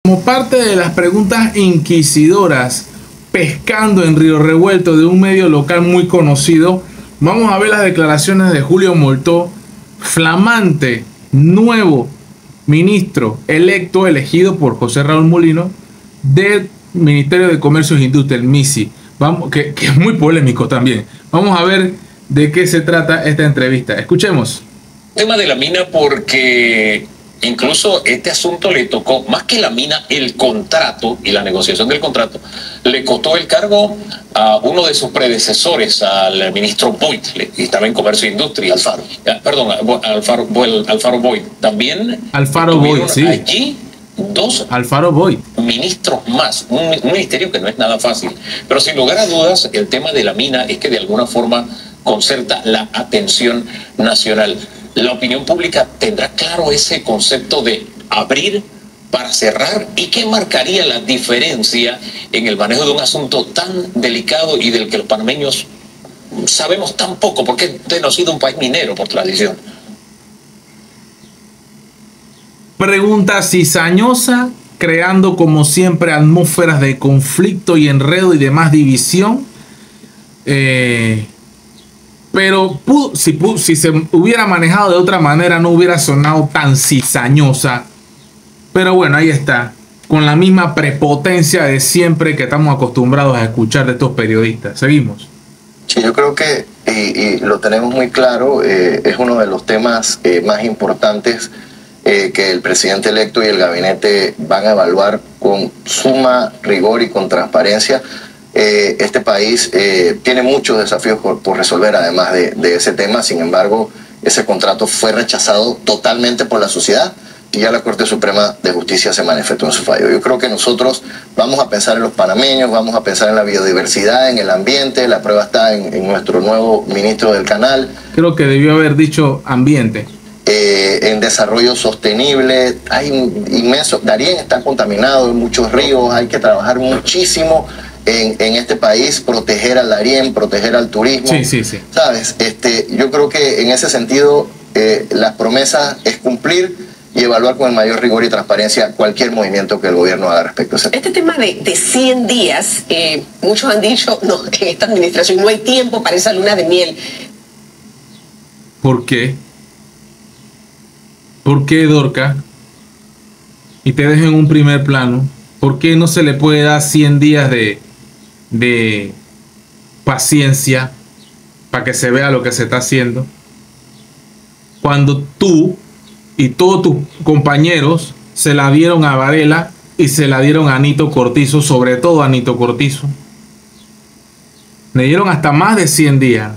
Como parte de las preguntas inquisidoras, pescando en Río Revuelto de un medio local muy conocido, vamos a ver las declaraciones de Julio Moltó, flamante, nuevo ministro electo, elegido por José Raúl Mulino, del Ministerio de Comercio e Industria, el MISI. Vamos, que es muy polémico también. Vamos a ver de qué se trata esta entrevista. Escuchemos. Tema de la mina, porque incluso este asunto le tocó, más que la mina, el contrato y la negociación del contrato, le costó el cargo a uno de sus predecesores, al ministro Boyd, que estaba en Comercio e Industria, Alfaro Boyd. También Alfaro Boyd, sí. Allí dos Alfaro Boyd, ministros más, un ministerio que no es nada fácil. Pero sin lugar a dudas, el tema de la mina es que de alguna forma concerta la atención nacional. La opinión pública tendrá claro ese concepto de abrir para cerrar, y qué marcaría la diferencia en el manejo de un asunto tan delicado y del que los panameños sabemos tan poco, porque hemos sido un país minero por tradición. Pregunta cizañosa, creando como siempre atmósferas de conflicto y enredo y demás división. Pero si se hubiera manejado de otra manera, no hubiera sonado tan cizañosa. Pero bueno, ahí está, con la misma prepotencia de siempre que estamos acostumbrados a escuchar de estos periodistas. Seguimos. Sí, yo creo que, y lo tenemos muy claro, es uno de los temas más importantes que el presidente electo y el gabinete van a evaluar con suma rigor y con transparencia. Este país tiene muchos desafíos por resolver, además de ese tema. Sin embargo, ese contrato fue rechazado totalmente por la sociedad y ya la Corte Suprema de Justicia se manifestó en su fallo. Yo creo que nosotros vamos a pensar en los panameños, vamos a pensar en la biodiversidad, en el ambiente. La prueba está en nuestro nuevo ministro del canal. Creo que debió haber dicho ambiente. En desarrollo sostenible, hay inmenso. Darién está contaminado en muchos ríos, hay que trabajar muchísimo en este país, proteger al Darién, proteger al turismo. Sí. ¿Sabes? Yo creo que en ese sentido las promesas es cumplir y evaluar con el mayor rigor y transparencia cualquier movimiento que el gobierno haga respecto a ese tema. Este tema de 100 días, muchos han dicho, no, en esta administración no hay tiempo para esa luna de miel. ¿Por qué? ¿Por qué, Dorca? Y te dejo en un primer plano. ¿Por qué no se le puede dar 100 días de paciencia para que se vea lo que se está haciendo? Cuando tú y todos tus compañeros se la dieron a Varela y se la dieron a Nito Cortizo, sobre todo a Nito Cortizo. Le dieron hasta más de 100 días.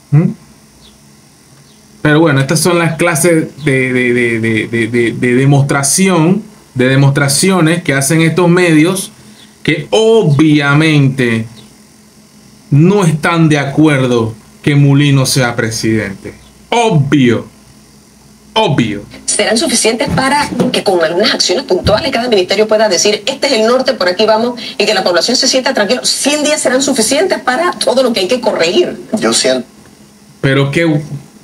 Pero bueno, estas son las clases de demostración, de demostraciones que hacen estos medios que obviamente no están de acuerdo que Mulino sea presidente. Obvio. ¿Serán suficientes para que con algunas acciones puntuales cada ministerio pueda decir, este es el norte, por aquí vamos, y que la población se sienta tranquila? ¿100 días serán suficientes para todo lo que hay que corregir? Yo siento. Pero que...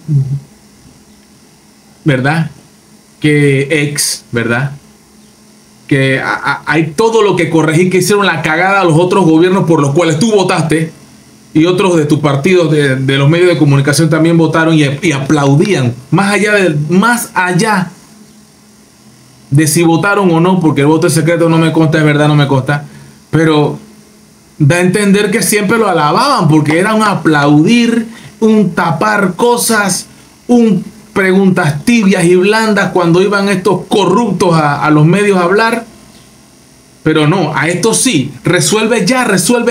¿verdad? ¿verdad? Que hay todo lo que corregir, que hicieron la cagada a los otros gobiernos por los cuales tú votaste, y otros de tu partido, de los medios de comunicación también votaron y aplaudían, más allá de si votaron o no, porque el voto es secreto, no me consta, es verdad, no me consta, pero da a entender que siempre lo alababan, porque era un aplaudir, un tapar cosas, un preguntas tibias y blandas cuando iban estos corruptos a los medios a hablar. Pero no, a esto sí, resuelve ya.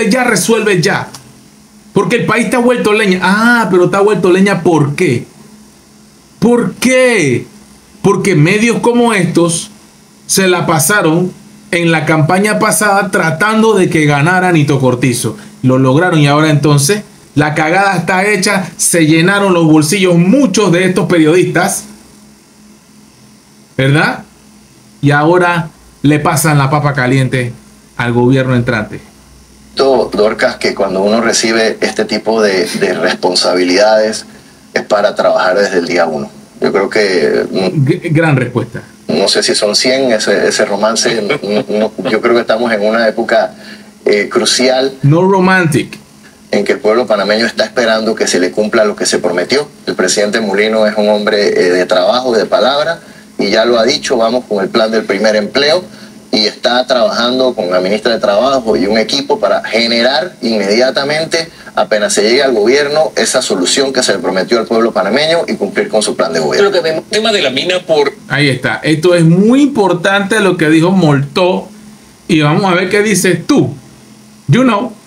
Porque el país está vuelto leña. Pero está vuelto leña, ¿por qué? ¿Por qué? Porque medios como estos se la pasaron en la campaña pasada tratando de que ganara Nito Cortizo. Lo lograron y ahora entonces la cagada está hecha, se llenaron los bolsillos muchos de estos periodistas, ¿verdad? Y ahora le pasan la papa caliente al gobierno entrante. Dorcas, que cuando uno recibe este tipo de responsabilidades es para trabajar desde el día uno. Yo creo que... Gran respuesta. No sé si son 100, ese romance. Yo creo que estamos en una época crucial. No romantic. En que el pueblo panameño está esperando que se le cumpla lo que se prometió. El presidente Mulino es un hombre de trabajo, de palabra, y ya lo ha dicho, vamos con el plan del primer empleo, y está trabajando con la ministra de Trabajo y un equipo para generar inmediatamente, apenas se llegue al gobierno, esa solución que se le prometió al pueblo panameño y cumplir con su plan de gobierno. El tema de la mina por... Ahí está. Esto es muy importante lo que dijo Moltó, y vamos a ver qué dices tú. You know.